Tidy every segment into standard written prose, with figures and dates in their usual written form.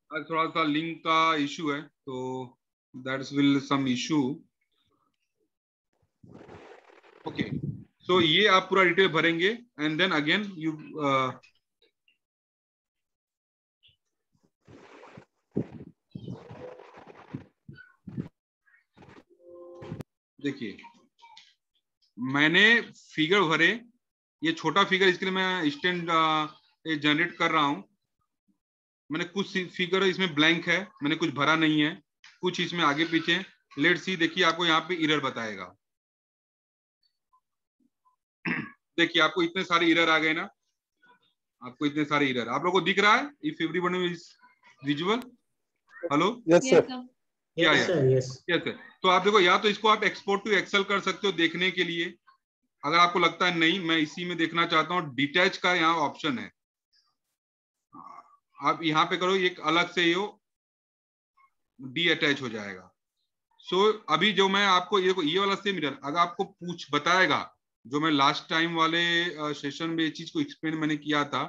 आज थोड़ा सा लिंक का इशू है, तो that's will some issue. Okay, so ये आप पूरा डिटेल भरेंगे एंड देन अगेन यू देखिए, मैंने फिगर भरे, ये छोटा फिगर, इसके लिए मैं स्टैंड जनरेट कर रहा हूं। मैंने कुछ फिगर इसमें ब्लैंक है, मैंने कुछ भरा नहीं है, कुछ इसमें आगे पीछे। लेट्स सी, देखिए आपको यहाँ पे एरर बताएगा। देखिए आपको इतने सारे एरर आ गए ना, आपको इतने सारे एरर आप लोगों को दिख रहा है? If everyone is visual, hello? Yes sir. या yes sir, yes. Yes sir. तो आप देखो, या तो इसको आप एक्सपोर्ट टू एक्सेल कर सकते हो देखने के लिए। अगर आपको लगता है नहीं मैं इसी में देखना चाहता हूँ, डिटैच का यहाँ ऑप्शन है, आप यहाँ पे करो, एक अलग से ये डी अटैच हो जाएगा। सो अभी जो मैं आपको ये वाला सेम मिरर अगर आपको पूछ बताएगा, जो मैं लास्ट टाइम वाले सेशन में ये चीज को एक्सप्लेन मैंने किया था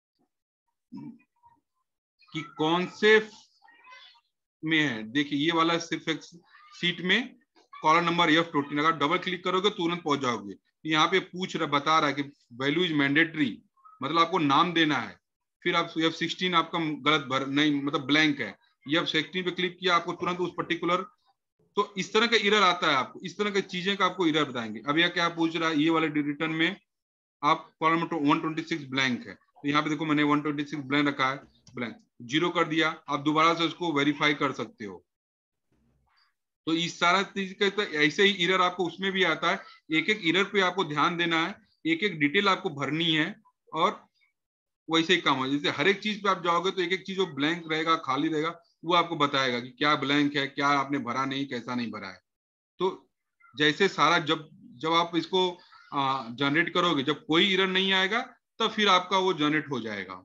कि कौन से में है। देखिए ये वाला सिर्फ एक सीट में कॉलम नंबर F14, अगर डबल क्लिक करोगे तुरंत पहुंच जाओगे। यहाँ पे बता रहा है कि वैल्यू इज मैंडेटरी, मतलब आपको नाम देना है। फिर आप F16 आपका गलत भर नहीं, मतलब ब्लैंक है। F16 पे क्लिक किया, आपको तुरंत उस पर्टिकुलर, तो इस तरह का एरर आता है। आपको इस तरह की चीजें का आपको एरर बताएंगे। अब यह क्या पूछ रहा है, ये वाले रिटर्न में आप कॉलम नंबर 126 ब्लैंक है, तो यहाँ पे देखो मैंने 126 ब्लैंक रखा है, ब्लैंक जीरो कर दिया। आप दोबारा से उसको वेरीफाई कर सकते हो। तो इस सारा चीज का तो ऐसे ही एरर आपको उसमें भी आता है। एक एक एरर पे आपको ध्यान देना है, एक एक डिटेल आपको भरनी है, और वैसे ही काम है। जैसे हर एक चीज पे आप जाओगे तो एक एक चीज जो ब्लैंक रहेगा, खाली रहेगा, वो आपको बताएगा कि क्या ब्लैंक है, क्या आपने भरा नहीं, कैसा नहीं भरा है। तो जैसे सारा जब जब आप इसको जनरेट करोगे, जब कोई एरर नहीं आएगा तब फिर आपका वो जनरेट हो जाएगा।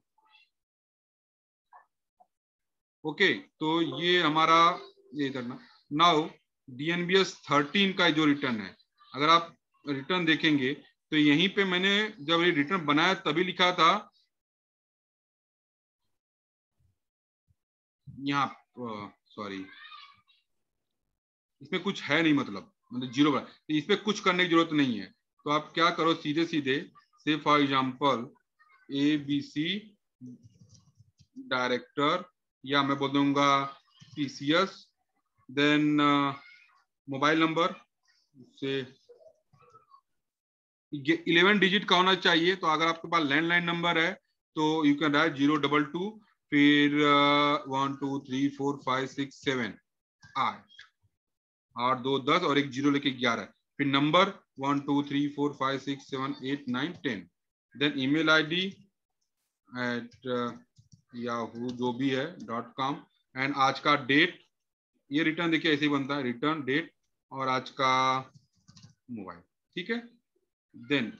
ओके, तो ये हमारा ये करना। नाउ DNBS 13 का जो रिटर्न है, अगर आप रिटर्न देखेंगे तो यहीं पे मैंने जब ये रिटर्न बनाया तभी लिखा था यहाँ, सॉरी, इसमें कुछ है नहीं, मतलब जीरो बना, तो इस पे कुछ करने की जरूरत नहीं है। तो आप क्या करो, सीधे सीधे से फॉर एग्जाम्पल ABC डायरेक्टर, या मैं बोल दूंगा PCS, देन मोबाइल नंबर से 11 डिजिट का होना चाहिए। तो अगर आपके पास लैंडलाइन नंबर है तो यू कैन राइट 022, फिर 1 2 3 4 5 6 7 8 8 2 10 और एक जीरो लेके 11, फिर number 1 2 3 4 5 6 7 8 9 10, then email ID at Yahoo जो भी है .com, एंड आज का डेट। ये रिटर्न देखिए ऐसे ही बनता है, रिटर्न डेट और आज का मोबाइल, ठीक है। देन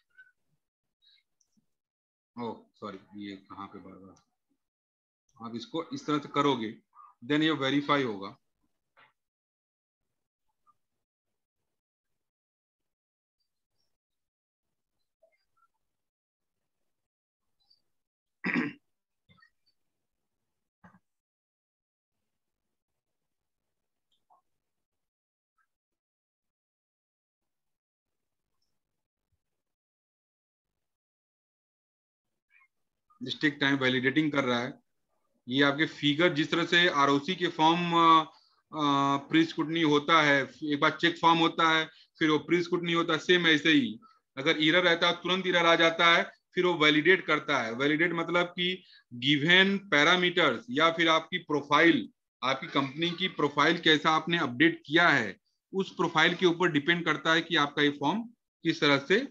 ओ सॉरी, ये कहाँ पे बार बार आप इसको इस तरह से करोगे, देन ये वेरीफाई होगा। डिस्ट्रिक्ट टाइम वैलिडेटिंग कर रहा है। ये आपके फिगर जिस तरह से ROC के फॉर्म प्री स्क्रूटनी होता है, एक बार चेक फॉर्म होता है, फिर वो प्री स्क्रूटनी होता है, सेम ऐसे ही अगर एरर रहता है तुरंत एरर आ जाता है, फिर वो वैलिडेट करता है। वैलिडेट मतलब कि गिवन पैरामीटर्स या फिर आपकी प्रोफाइल, आपकी कंपनी की प्रोफाइल कैसा आपने अपडेट किया है, उस प्रोफाइल के ऊपर डिपेंड करता है कि आपका ये फॉर्म किस तरह से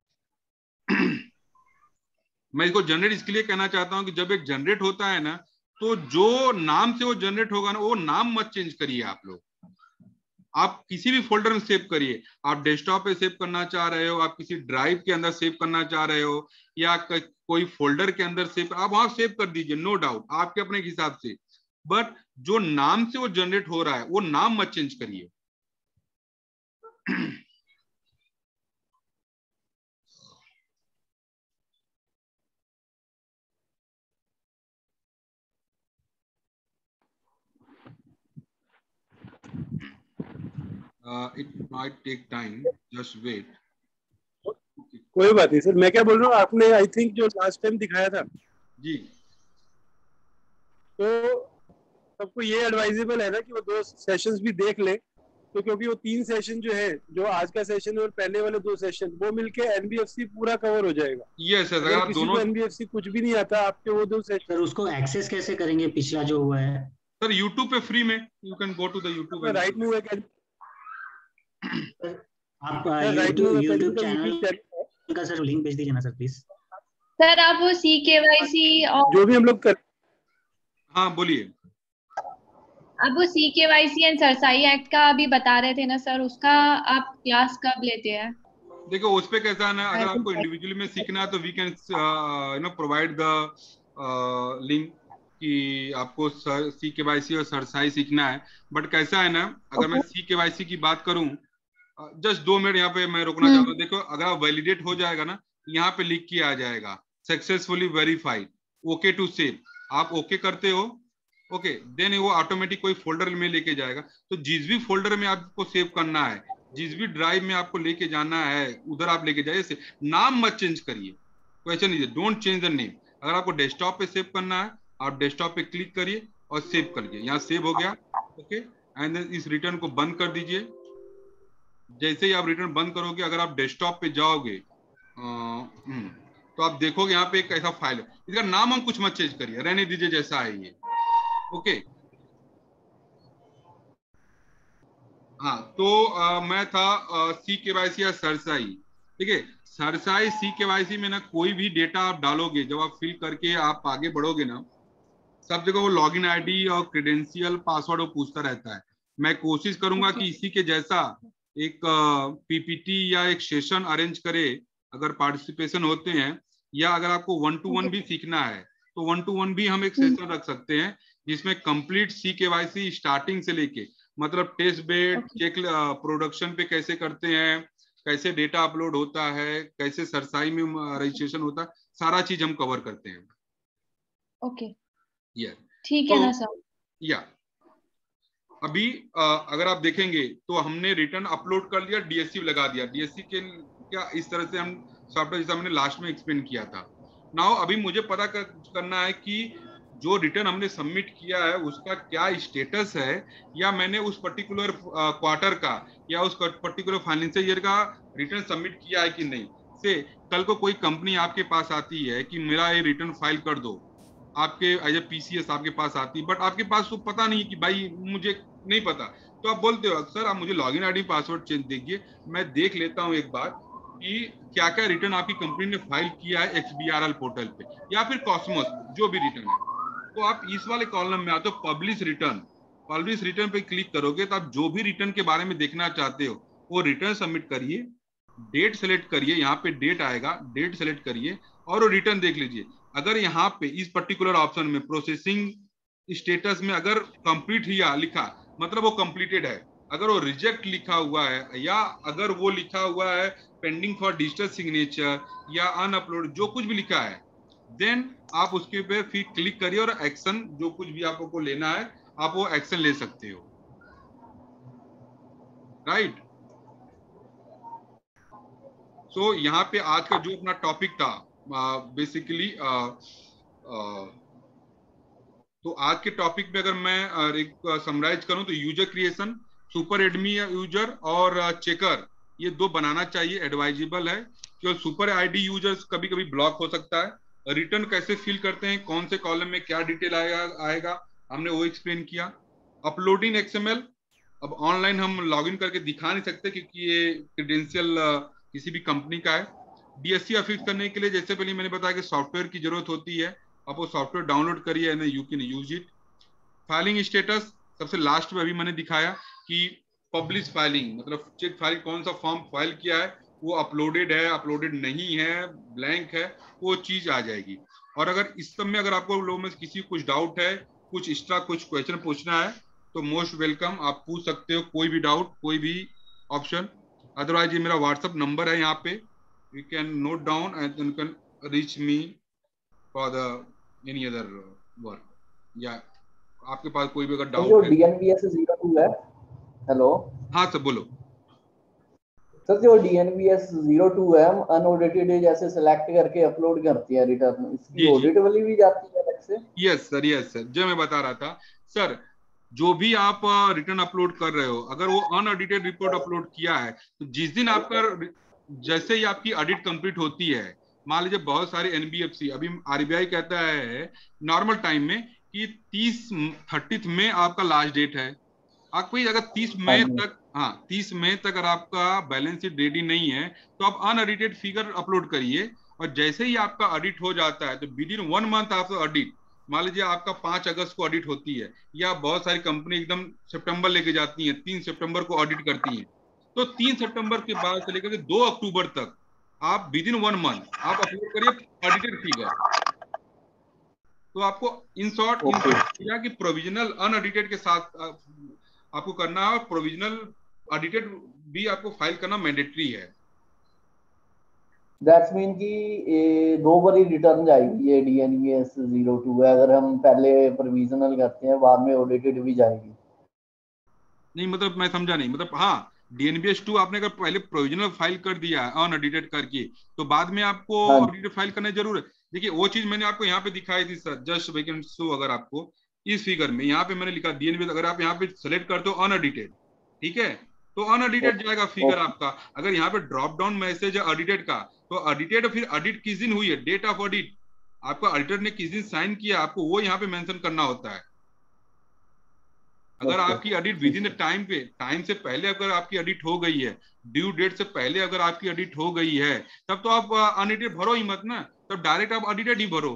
मैं इसको जनरेट इसके लिए कहना चाहता हूं कि जब एक जनरेट होता है ना, तो जो नाम से वो जनरेट होगा ना, वो नाम मत चेंज करिए आप लोग। आप किसी भी फोल्डर में सेव करिए। आप डेस्कटॉप पे सेव करना चाह रहे हो, आप किसी ड्राइव के अंदर सेव करना चाह रहे हो, या कोई फोल्डर के अंदर सेव, आप वहां सेव कर दीजिए, नो डाउट, आपके अपने हिसाब से। बट जो नाम से वो जनरेट हो रहा है वो नाम मत चेंज करिए। It might take time, just wait. कोई बात नहीं सर, मैं क्या बोल रहा हूँ, आपने आई थिंक जो लास्ट टाइम दिखाया था जी, तो सबको ये एडवाइजेबल है ना कि वो 2 सेशंस भी देख ले, तो क्योंकि वो 3 सेशन जो है, जो आज का सेशन है और पहले वाले 2 सेशन, वो मिलके एनबीएफसी पूरा कवर हो जाएगा। यस, अगर अगर आप किसी को दोनों, एनबीएफसी कुछ भी नहीं आता, आपके वो 2 सर सेशन उसको एक्सेस कैसे करेंगे पिछला जो हुआ है? सर यूट्यूब पे फ्री में, you can go to the YouTube and right move academy, आप राइट मूव एकेडमी यूट्यूब का यूट्यूब चैनल चैनल का सर लिंक भेज दीजिए ना सर प्लीज। सर आप वो CKYC और जो भी हम लोग कर, हाँ बोलिए। आप वो CKYC एंड सरसाई एक्ट का अभी बता रहे थे ना सर, उसका आप क्लास कब लेते हैं? देखो उस पे कैसा है ना, अगर आपको इंडिविजुअली में सीखना है तो we can provide the link कि आपको CKYC और सरसाई सीखना है। बट कैसा है ना, अगर मैं CKYC की बात करूं, जस्ट 2 मिनट यहाँ पे मैं रुकना चाहता हूँ। देखो अगर आप वैलिडेट हो जाएगा ना, यहाँ पे लिख के आ जाएगा successfully verified, okay to save. आप ओके करते हो, ओके देन वो ऑटोमेटिक कोई फोल्डर में लेके जाएगा। तो जिस भी फोल्डर में आपको सेव करना है, जिस भी ड्राइव में आपको लेके जाना है, उधर आप लेके जाइए। नाम मत चेंज करिए, क्वेश्चन लीजिए, डोंट चेंज द नेम। अगर आपको डेस्कटॉप पे सेव करना है, आप डेस्कटॉप पे क्लिक करिए और सेव करिए। यहाँ सेव हो गया, ओके। एंड इस रिटर्न को बंद कर दीजिए। जैसे ही आप रिटर्न बंद करोगे, अगर आप डेस्कटॉप पे जाओगे तो आप देखोगे यहाँ पे एक ऐसा फाइल है, इसका नाम हम कुछ मत चेंज करिए, रहने दीजिए जैसा है ये, ओके। हाँ तो मैं था CKYC या सरसाई, ठीक है। सरसाई CKYC में ना कोई भी डेटा आप डालोगे, जब आप फिल करके आप आगे बढ़ोगे ना, सब जगह वो लॉगिन आईडी और क्रेडेंशियल पासवर्ड वो पूछता रहता है। मैं कोशिश करूंगा कि इसी के जैसा एक PPT या एक सेशन अरेंज करे, अगर पार्टिसिपेशन होते हैं, या अगर आपको 1-to-1 भी सीखना है तो 1-to-1 भी हम एक सेशन रख सकते हैं, जिसमें कंप्लीट CKYC स्टार्टिंग से लेके, मतलब टेस्ट बेड चेक, प्रोडक्शन पे कैसे करते हैं, कैसे डेटा अपलोड होता है, कैसे सरसाई में रजिस्ट्रेशन होता है, सारा चीज हम कवर करते हैं। ओके ठीक है ना सर। या अभी अगर आप देखेंगे तो हमने रिटर्न अपलोड कर लिया, DSC लगा दिया। DSC के क्या इस तरह से हम सॉफ्टवेयर, जैसा मैंने लास्ट में एक्सप्लेन किया था। नाउ अभी मुझे पता करना है कि जो रिटर्न हमने सबमिट किया है उसका क्या स्टेटस है, या मैंने उस पर्टिकुलर क्वार्टर का या उस पर्टिकुलर फाइनेंशियल ईयर का रिटर्न सबमिट किया है कि नहीं। से कल को कोई कंपनी आपके पास आती है कि मेरा ये रिटर्न फाइल कर दो, आपके एज ए PCS आपके पास आती, बट आपके पास तो पता नहीं कि भाई मुझे नहीं पता, तो आप बोलते हो सर आप मुझे लॉगिन आईडी पासवर्ड चेंज दीजिए, मैं देख लेता हूँ एक बार कि क्या क्या रिटर्न आपकी कंपनी ने फाइल किया है XBRL पोर्टल पे या फिर कॉस्मोस, जो भी रिटर्न है। तो आप इस वाले कॉलम में आते हो पब्लिश रिटर्न, पब्लिश रिटर्न पे क्लिक करोगे तो आप जो भी रिटर्न के बारे में देखना चाहते हो वो रिटर्न सबमिट करिए, डेट सेलेक्ट करिए, यहाँ पे डेट आएगा, डेट सेलेक्ट करिए और वो रिटर्न देख लीजिए। अगर यहाँ पे इस पर्टिकुलर ऑप्शन में प्रोसेसिंग स्टेटस में अगर कंप्लीट हिया लिखा, मतलब वो कंप्लीटेड है। अगर वो रिजेक्ट लिखा हुआ है, या अगर वो लिखा हुआ है पेंडिंग फॉर डिजिटल सिग्नेचर या अनअपलोड, जो कुछ भी लिखा है, देन आप उसके पे फिर क्लिक करिए और एक्शन जो कुछ भी आपको लेना है आप वो एक्शन ले सकते हो, राइट। सो यहाँ पे आज का जो अपना टॉपिक था बेसिकली, तो आज के टॉपिक में अगर मैं समराइज करूं तो user creation, super admin user और चेकर, ये 2 बनाना चाहिए, एडवाइजेबल है। क्योंकि सुपर आईडी यूजर्स कभी कभी ब्लॉक हो सकता है। रिटर्न कैसे फिल करते हैं, कौन से कॉलम में क्या डिटेल आएगा हमने वो एक्सप्लेन किया। अपलोडिंग XML, अब ऑनलाइन हम लॉगिन करके दिखा नहीं सकते क्योंकि ये क्रेडेंशियल किसी भी कंपनी का है। DSC अफिक्स करने के लिए जैसे पहले मैंने बताया कि सॉफ्टवेयर की जरूरत होती है, आप वो सॉफ्टवेयर डाउनलोड करिए and you can use it. Filing status सबसे लास्ट में अभी मैंने दिखाया कि पब्लिश फाइलिंग, मतलब चेक फाइल कौन सा फॉर्म फाइल किया है, वो अपलोडेड है, अपलोडेड नहीं है, ब्लैंक है, वो चीज आ जाएगी। और अगर इस सब में अगर आपको लोगों में किसी कुछ डाउट है, कुछ एक्स्ट्रा कुछ क्वेश्चन पूछना है तो मोस्ट वेलकम, आप पूछ सकते हो, कोई भी डाउट, कोई भी ऑप्शन। अदरवाइज ये मेरा व्हाट्सएप नंबर है, यहाँ पे you can note down and you can reach me for the any other work, या आपके पास कोई भी अगर डाउट है। DNVS 02 है हेलो हाँ सर बोलो। सर, जो DNBS 02 है, हम अनऑडिटेड जैसे सिलेक्ट करके अपलोड करते हैं रिटर्न, इसकी जी जी, ऑडिट वाली भी जाती है अलग से? यस सर जो मैं बता रहा था सर, जो भी आप रिटर्न अपलोड कर रहे हो, अगर वो अनऑडिटेड रिपोर्ट अपलोड किया है तो जिस दिन आपका, जैसे ही आपकी ऑडिट कंप्लीट होती है, मान लीजिए बहुत सारे एनबीएफसी, अभी RBI कहता है नॉर्मल टाइम में कि 30 में आपका लास्ट डेट है। आपको अगर 30 हाँ मई जी। तक, हाँ 30 मई तक अगर आपका बैलेंस शीट रेडी नहीं है तो आप अनऑडिटेड फिगर अपलोड करिए, और जैसे ही आपका ऑडिट हो जाता है तो within 1 month after audit, मान लीजिए आपका 5 अगस्त को ऑडिट होती है, या बहुत सारी कंपनी एकदम सितंबर लेके जाती है, 3 सितंबर को ऑडिट करती है, तो 3 सितंबर के बाद से लेकर के 2 अक्टूबर तक आप विद इन 1 मंथ आप अपलोड करिए ऑडिटेड फिगर। तो आपको इन शॉर्ट ओके, कि प्रोविजनल अनऑडिटेड के साथ आपको करना है, और प्रोविजनल ऑडिटेड भी आपको फाइल करना मैंडेटरी है। दैट्स मीन कि ये 2 बारी रिटर्न जाएगी ये DNBS 02 है, अगर हम पहले प्रोविजनल करते हैं बाद में ऑडिटेड भी जाएगी? नहीं मतलब मैं समझा नहीं, मतलब हाँ, DNBS 2 आपने अगर पहले प्रोविजनल फाइल कर दिया है अनऑडिटेड करके, तो बाद में आपको हाँ जी। ऑडिटेड फाइल करना जरूर है। देखिए वो चीज मैंने आपको यहाँ पे दिखाई थी सर, जस्ट वैकेंट शो, अगर आपको इस फिगर में यहाँ पे मैंने लिखा DNBS, अगर आप यहाँ पे सेलेक्ट करते हो अनऑडिटेड, ठीक है, तो अनऑडिटेड जाएगा फिगर ओके, आपका। अगर यहाँ पे ड्रॉप डाउन मैसेज है ऑडिटेड का, तो ऑडिटेड, फिर ऑडिट किस दिन हुई है, डेट ऑफ ऑडिट, आपका ऑडिटर ने किस दिन साइन किया, आपको वो यहाँ पे मेंशन करना होता है। अगर ओके, आपकी ऑडिट विद ठीक इन है। टाइम से पहले अगर आपकी ऑडिट हो गई है, ड्यू डेट से पहले अगर आपकी ऑडिट हो गई है, तब तो आप अनऑडिटेड भरो ही मत ना, तब डायरेक्ट आप ऑडिटेड ही भरो।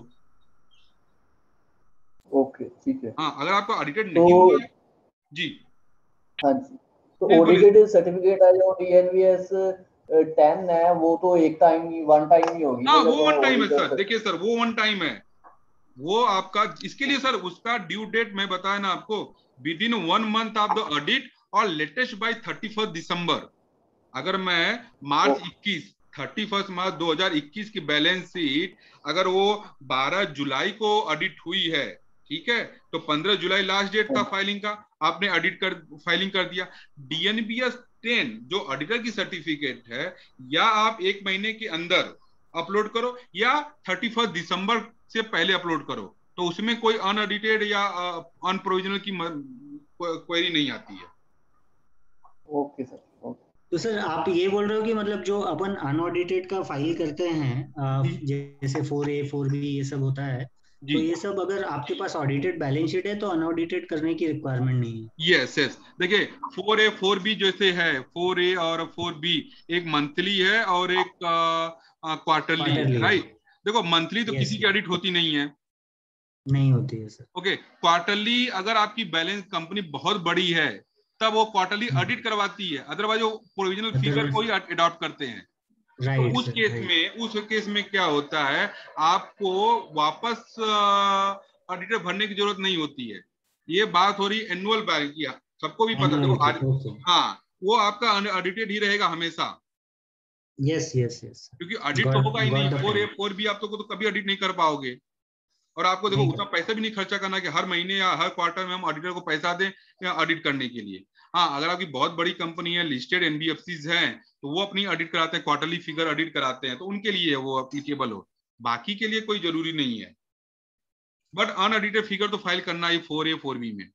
ओके, ठीक है। हाँ अगर आपका ऑडिटेड तो नहीं हुआ है, जी हाँ जी, तो नहीं बोलिए। ऑडिटेड सर्टिफिकेट है जो DNBS 10 है, वो तो एक टाइम ही, वन टाइम ही होगी हाँ ना वो जब वन हम टाइम है ऑडिट कर सर, सकते? देखिए सर वो वन टाइम है, वो आपका इसके लिए सर उसका ड्यू डेट मैं बताया ना आपको, within 1 month of the audit, और लेटेस्ट बाय 31 दिसंबर। अगर मैं मार्च 21, 31 मार्च 2021 की बैलेंस शीट, अगर वो 12 जुलाई को ऑडिट हुई है, ठीक है, तो 15 जुलाई लास्ट डेट था फाइलिंग का, आपने ऑडिट कर फाइलिंग कर दिया। DNBS 10 जो ऑडिटर की सर्टिफिकेट है, या आप 1 महीने के अंदर अपलोड करो, या 31 दिसंबर से पहले अपलोड करो, तो उसमें कोई अनऑडिटेड या अनप्रोविजनल की क्वेरी नहीं आती है। Okay sir, okay. तो सर आप ये बोल रहे हो कि मतलब जो अपन अनऑडिटेड का फाइल करते हैं, जैसे 4A 4B ये सब होता है, जी तो ये सब अगर आपके पास ऑडिटेड बैलेंस शीट है तो अनऑडिटेड करने की रिक्वायरमेंट नहीं है? यस यस, देखिए 4A 4B जैसे है, 4A और 4B एक मंथली है और एक क्वार्टरली है, क्वार्टरली है। राइट। देखो मंथली तो यस, किसी की ऑडिट होती नहीं है, नहीं होती है सर। ओके। क्वार्टरली अगर आपकी बैलेंस कंपनी बहुत बड़ी है तब वो क्वार्टरली ऑडिट करवाती है, अदरवाइज वो प्रोविजनल फिगर को ही अदरवाइज अडॉप्ट करते हैं। तो राइट उस सर, केस राइट। में क्या होता है, आपको वापस ऑडिटर भरने की जरूरत नहीं होती है। ये बात हो रही एनुअल बैलेंस की, सबको भी पता, देखो एनुअल की, ओके। हाँ वो आपका ऑडिटेड ही रहेगा हमेशा, यस यस यस, क्योंकि ऑडिट तो गॉट होगा ही नहीं। Got the 4A point. 4B आप तो कभी ऑडिट नहीं कर पाओगे, और आपको देखो नहीं उतना कर। पैसा भी नहीं खर्चा करना कि हर महीने या हर क्वार्टर में हम ऑडिटर को पैसा दें या ऑडिट करने के लिए। हाँ अगर आपकी बहुत बड़ी कंपनी है, लिस्टेड एनबीएफसीज हैं, तो वो अपनी ऑडिट कराते हैं, क्वार्टरली फिगर ऑडिट कराते हैं, तो उनके लिए वो एप्लीकेबल हो, बाकी के लिए कोई जरूरी नहीं है। बट अनऑडिटेड फिगर तो फाइल करना ही 4A 4B में।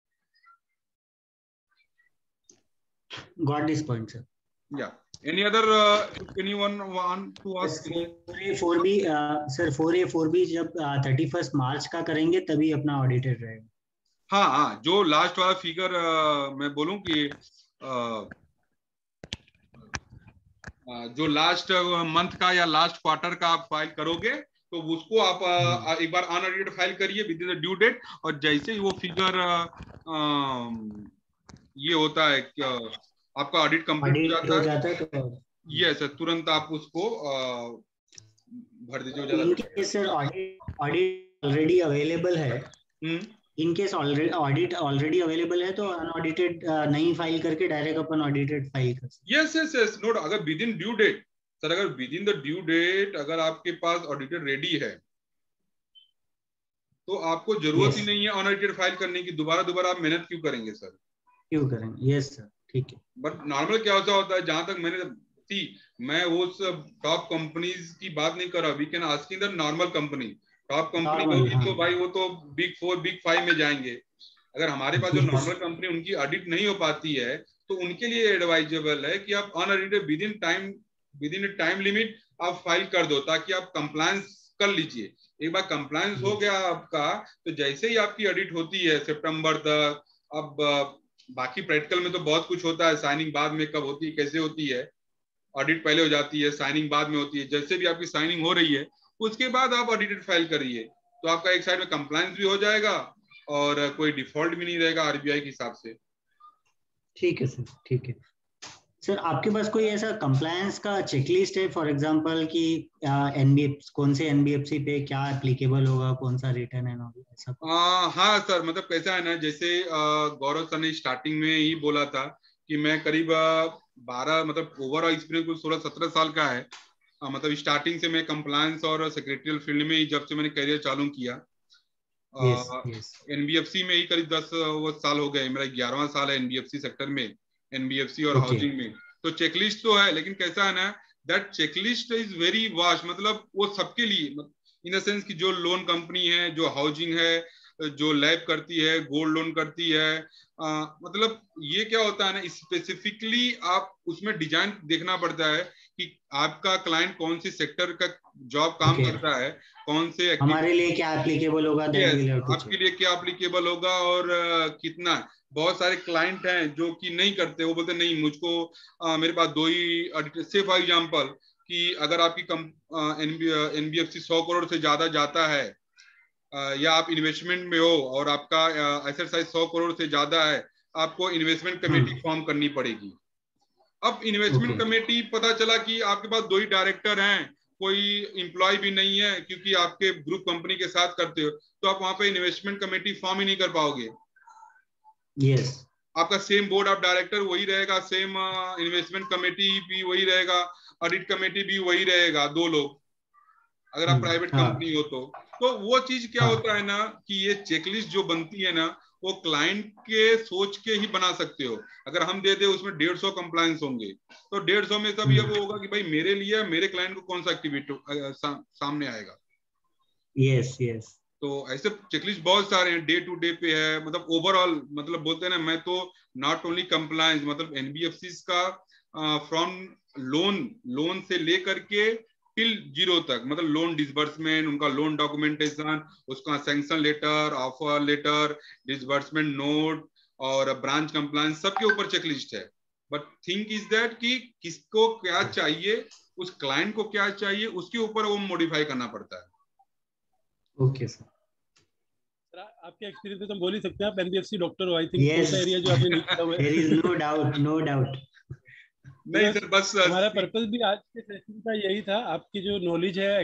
Got this point sir. या any other, anyone want to ask? 4A 4B sir, 4A 4B जब 31 मार्च का करेंगे तभी अपना ऑडिटेड रहेगा। हाँ हाँ, जो लास्ट वाला फिगर मैं बोलूं कि जो लास्ट मंथ का या लास्ट क्वार्टर का आप फाइल करोगे, तो उसको आप एक बार अनऑडिटेड फाइल करिए within the due date, और जैसे ही वो फिगर ये होता है कि आपका ऑडिट कंप्लीट हो ऑडिट हो जाता है, जाता है तो ये सर तुरंत आप उसको भर दीजिए, ज्यादा इन बेटर है। Case sir audit already available है, in case audit already available है तो अनऑडिटेड नहीं फाइल करके डायरेक्ट अपन ऑडिटेड फाइल कर सकते यस यस यस, नोट, अगर within due date sir, अगर within the due date अगर आपके पास ऑडिटेड रेडी है, तो आपको हैं। जरूरत ही यस, नहीं है अनऑडिटेड फाइल करने की, दोबारा दोबारा आप मेहनत क्यों करेंगे सर। क्यों करेंगे? यस सर, ठीक है। बट नॉर्मल क्या होता है, जहां तक मैंने मैं वो सब टॉप कंपनीज की बात नहीं कर रहा, we can ask in the normal company. Top company होगी तो भाई वो तो बिग 4 बिग 5 में जाएंगे। अगर हमारे पास जो नॉर्मल कंपनी उनकी ऑडिट नहीं हो पाती है तो उनके लिए एडवाइजेबल है कि आप unaudited within time limit आप फाइल कर दो, ताकि आप कंप्लायंस कर लीजिए। एक बार कंप्लायंस हो गया आपका तो जैसे ही आपकी ऑडिट होती है सितंबर तक, अब बाकी प्रैक्टिकल में तो बहुत कुछ होता है, साइनिंग बाद में कब होती है कैसे होती है, ऑडिट पहले हो जाती है साइनिंग बाद में होती है, जैसे भी आपकी साइनिंग हो रही है उसके बाद आप ऑडिटेड फाइल करिए, तो आपका एक साइड में कंप्लायंस भी हो जाएगा और कोई डिफॉल्ट भी नहीं रहेगा आरबीआई के हिसाब से। ठीक है सर, ठीक है सर। आपके पास कोई ऐसा कंप्लायंस का चेकलिस्ट है, फॉर एग्जांपल कि कौन से एनबीएफसी पे क्या एप्लीकेबल होगा, कौन सा रिटर्न है ना, ऐसा? हाँ सर, मतलब कैसा है ना, जैसे गौरव सर ने स्टार्टिंग में ही बोला था कि मैं करीब 12 मतलब ओवरऑल एक्सपीरियंस कुल 16-17 साल का है। मतलब स्टार्टिंग से मैं कंप्लायंस और सेक्रेटरियल फील्ड में ही जब से मैंने करियर चालू किया, एनबीएफसी में ही करीब 10 साल हो गए, मेरा 11वां साल है एनबीएफसी सेक्टर में, एनबीएफसी और हाउसिंग में। तो चेकलिस्ट तो है, लेकिन कैसा है ना, that checklist is very vast, मतलब वो सबके लिए, इन द सेंस कि जो लोन कंपनी है, जो हाउसिंग है, जो लैब करती है, गोल्ड लोन करती है, मतलब ये क्या होता है ना, स्पेसिफिकली आप उसमें डिजाइन देखना पड़ता है कि आपका क्लाइंट कौन सी सेक्टर का जॉब काम करता है, कौन से हमारे लिए क्या एप्लीकेबल होगा, आपके लिए क्या एप्लीकेबल होगा और कितना। बहुत सारे क्लाइंट हैं जो कि नहीं करते, वो बोलते नहीं मुझको मेरे पास 2 ही से फॉर एग्जांपल कि अगर आपकी एनबीएफसी 100 करोड़ से ज्यादा जाता है या आप इन्वेस्टमेंट में हो और आपका एसेट साइज 100 करोड़ से ज्यादा है, आपको इन्वेस्टमेंट कमेटी फॉर्म करनी पड़ेगी। अब इन्वेस्टमेंट कमेटी पता चला कि आपके पास 2 ही डायरेक्टर हैं, कोई एम्प्लॉय भी नहीं है क्योंकि आपके ग्रुप कंपनी के साथ करते हो, तो आप वहां पे इन्वेस्टमेंट कमेटी फॉर्म ही नहीं कर पाओगे। यस, आपका सेम बोर्ड ऑफ डायरेक्टर वही रहेगा, सेम इन्वेस्टमेंट कमेटी भी वही रहेगा, ऑडिट कमेटी भी वही रहेगा, 2 लोग, अगर आप प्राइवेट कंपनी हो तो वो चीज क्या होता है ना कि ये चेकलिस्ट जो बनती है ना, वो क्लाइंट के सोच के ही बना सकते हो। अगर हम दे दे उसमें 150 कंप्लायंस होंगे तो 150 में सब ये वो होगा कि भाई मेरे लिए मेरे क्लाइंट को कौन सा एक्टिविटी सामने आएगा। Yes yes. तो ऐसे चेकलिस्ट बहुत सारे हैं, डे टू डे पे है, मतलब ओवरऑल, मतलब बोलते हैं ना, मैं तो नॉट ओनली कंप्लायंस, मतलब एनबीएफसी का फ्रॉम लोन से लेकर के टिल 0 तक, मतलब लोन डिसबर्समेंट, उनका लोन डॉक्यूमेंटेशन, उसका sanction letter, offer letter, disbursement note और ब्रांच कंप्लायंस, सबके ऊपर चेकलिस्ट है। बट थिंक इज दैट कि किसको क्या चाहिए, उस क्लाइंट को क्या चाहिए, उसके ऊपर वो मॉडिफाई करना पड़ता है। Okay sir. आपके एक्सपीरियंस में तो बोल ही सकते हैं आप एनबीएफसी डॉक्टर हो, आई थिंक कौन सा एरिया जो आपने नहीं किया हुआ है। There is no doubt, no doubt. नहीं सर, बस हमारा पर्पस भी आज के सेशन का यही था, आपकी जो नॉलेज है,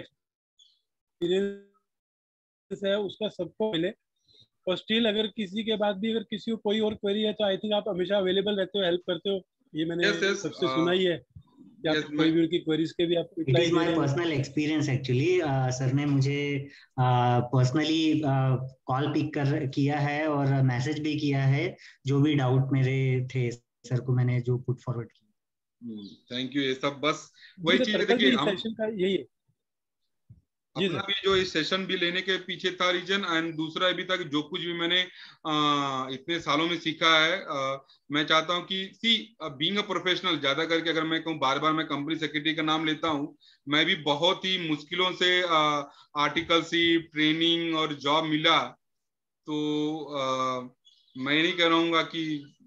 एक्सपीरियंस है, उसका सबको मिले। और स्टिल अगर किसी के बाद भी अगर किसी को कोई और क्वेरी है तो आई थिंक आप हमेशा अवेलेबल रहते हो, हेल्प करते हो, ये मैंने सबसे सुना ही है कि आप कोई भी उनकी क्वेरीज के भी आप रिप्लाई दे रहे हैं। It is my personal experience actually, sir ने मुझे पर्सनली कॉल पिक किया है और मैसेज भी किया है, जो भी डाउट मेरे थे सर को मैंने जो पुट फॉरवर्ड किया। Thank you. ये सब बस वही चीज है, देखिए हम सेशन का यही है, अपना भी जो इस सेशन भी लेने के पीछे था रीजन, एंड दूसरा अभी तक जो कुछ भी मैंने इतने सालों में सीखा है, मैं चाहता हूं कि बीइंग अ प्रोफेशनल, ज्यादा करके अगर मैं कहूँ, बार बार मैं कंपनी सेक्रेटरी का नाम लेता हूं, मैं भी बहुत ही मुश्किलों से आर्टिकलशिप, ट्रेनिंग और जॉब मिला, तो मैं नहीं कह रहूंगा कि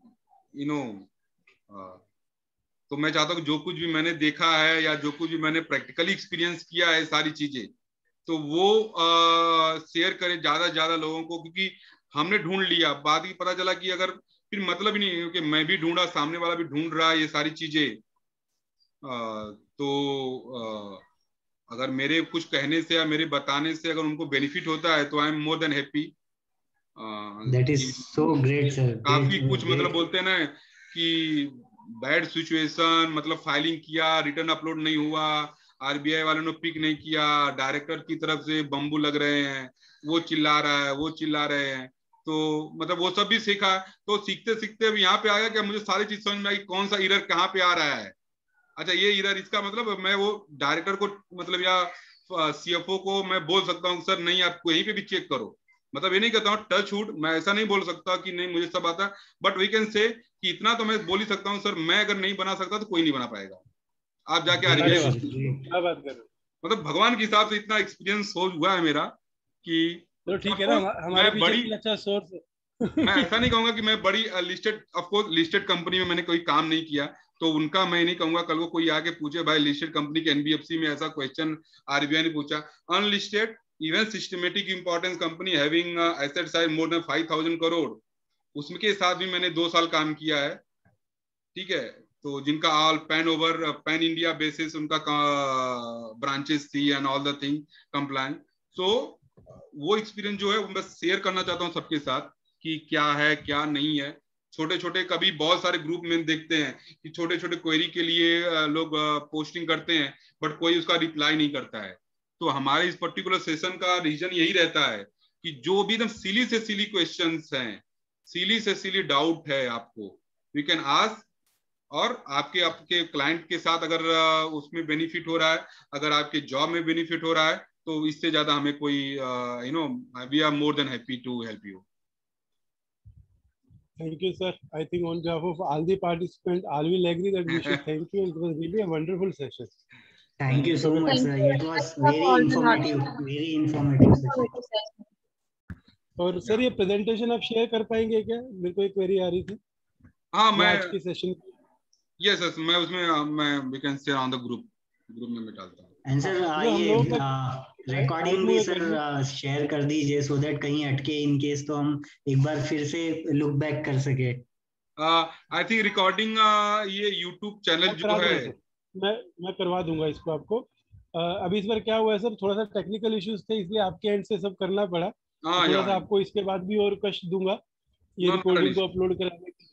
तो मैं चाहता हूँ जो कुछ भी मैंने देखा है या जो कुछ भी मैंने प्रैक्टिकली एक्सपीरियंस किया है सारी चीजें, तो वो शेयर करें ज्यादा से ज्यादा लोगों को, क्योंकि हमने ढूंढ लिया, बाद में पता चला कि अगर फिर मतलब ही नहीं है, क्योंकि मैं भी ढूंढा, सामने वाला भी ढूंढ रहा है ये सारी चीजें, तो अगर मेरे कुछ कहने से या मेरे बताने से अगर उनको बेनिफिट होता है तो I am more than happy. That is so great sir. काफी कुछ मतलब बोलते हैं ना कि बैड सिचुएशन, मतलब फाइलिंग किया, रिटर्न अपलोड नहीं हुआ, आरबीआई वालों ने पिक नहीं किया, डायरेक्टर की तरफ से बम्बू लग रहे हैं, वो चिल्ला रहा है, वो चिल्ला रहे हैं, तो मतलब वो सब भी सीखा। तो सीखते सीखते अब यहाँ पे आ गया कि मुझे सारी चीज समझ में आई कौन सा एरर कहाँ पे आ रहा है। अच्छा ये एरर, इसका मतलब मैं वो डायरेक्टर को मतलब या सीएफओ को मैं बोल सकता हूँ सर नहीं आप यहीं पे भी चेक करो। मतलब ये नहीं कहता हूँ टच वुड, मैं ऐसा नहीं बोल सकता कि नहीं मुझे सब आता, बट वी कैन से कि इतना तो मैं बोल ही सकता हूँ सर, मैं अगर नहीं बना सकता तो कोई नहीं बना पाएगा, आप जाके आरबीआई। क्या बात कर रहे हो? मतलब भगवान के हिसाब से इतना एक्सपीरियंस हो हुआ है मेरा कि तो ठीक है ना, हमारे पीछे भी अच्छा सोर्स है। मैं ऐसा नहीं कहूंगा कि मैं बड़ी listed, of course listed company में मैंने कोई काम नहीं किया, तो उनका मैं नहीं कहूंगा कल को कोई आके पूछे भाई लिस्टेड कंपनी के एनबीएफसी में ऐसा क्वेश्चन आरबीआई ने पूछा। Unlisted even systematic importance company having asset size more than 5000 crore, उसके साथ भी मैंने 2 साल काम किया है। ठीक है, तो जिनका all pan over pan India basis उनका ब्रांचेस थी and all the thing compliant. So वो एक्सपीरियंस जो है वो मैं शेयर करना चाहता हूँ सबके साथ कि क्या है क्या नहीं है। छोटे छोटे कभी बहुत सारे ग्रुप में देखते हैं कि छोटे छोटे क्वेरी के लिए लोग पोस्टिंग करते हैं बट कोई उसका रिप्लाई नहीं करता है। तो हमारे इस पर्टिकुलर सेशन का रीजन यही रहता है कि जो भी एकदम सिली से सिली क्वेश्चंस हैं, सिली से सिली डाउट है आपको, वी कैन आस्क, और आपके आपके क्लाइंट के साथ अगर उसमें बेनिफिट हो रहा है, अगर आपके जॉब में बेनिफिट हो रहा है, तो इससे ज्यादा हमें कोई you know we are more than happy to help you. Thank you, sir. I think on behalf of all the participants, all will agree that we should thank you. It was really a wonderful session. Thank you so much, sir. It was very informative, very informative session. और sir ये presentation आप share कर पाएंगे क्या? मेरे को एक query आ रही थी। हाँ मैं आज की सेशन, यस यस मैं उसमें मैं we can share on the group में मैं डालता हूँ। एंड सर ये रिकॉर्डिंग भी सर शेयर कर दीजिए सो दैट कहीं अटके इन केस तो हम एक बार फिर से लुक बैक कर सके। आई थिंक रिकॉर्डिंग ये यूट्यूब चैनल जो है मैं करवा दूंगा इसको आपको। अभी इस बार क्या हुआ है सर, थोड़ा सा टेक्निकल इश्यूज थे इसलिए आपके एंड से सब करना पड़ा। थोड़ा सा आपको इसके बाद भी और कष्ट दूंगा ये रिकॉर्डिंग को अपलोड कराने के